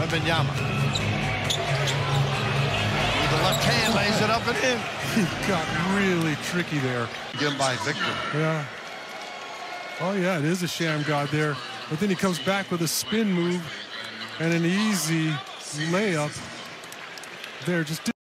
Wembanyama. With the left hand, lays it up and in. He got really tricky there. Given by Victor. Yeah. Oh, yeah, it is a Shammgod there. But then he comes back with a spin move and an easy layup there. Just